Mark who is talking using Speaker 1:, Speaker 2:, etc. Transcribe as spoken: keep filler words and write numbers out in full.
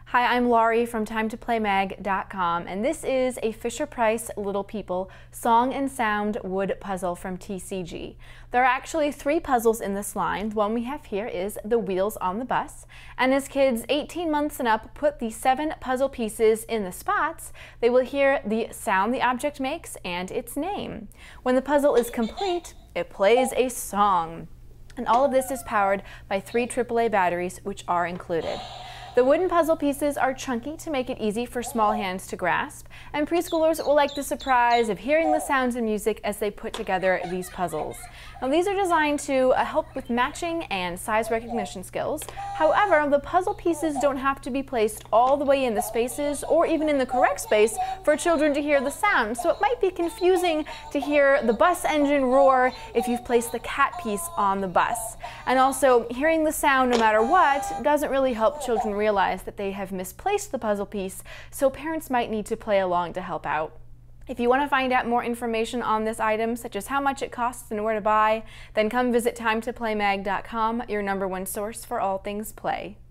Speaker 1: Hi, I'm Laurie from time to play mag dot com, and this is a Fisher-Price Little People Song and Sound Wood Puzzle from T C G. There are actually three puzzles in this line. The one we have here is the wheels on the bus, and as kids eighteen months and up put the seven puzzle pieces in the spots, they will hear the sound the object makes and its name. When the puzzle is complete, it plays a song. And all of this is powered by three triple A batteries, which are included. The wooden puzzle pieces are chunky to make it easy for small hands to grasp, and preschoolers will like the surprise of hearing the sounds and music as they put together these puzzles. Now, these are designed to uh, help with matching and size recognition skills. However, the puzzle pieces don't have to be placed all the way in the spaces or even in the correct space for children to hear the sound, so it might be confusing to hear the bus engine roar if you've placed the cat piece on the bus. And also, hearing the sound no matter what doesn't really help children realize that they have misplaced the puzzle piece, so parents might need to play along to help out. If you want to find out more information on this item, such as how much it costs and where to buy, then come visit time to play mag dot com, your number one source for all things play.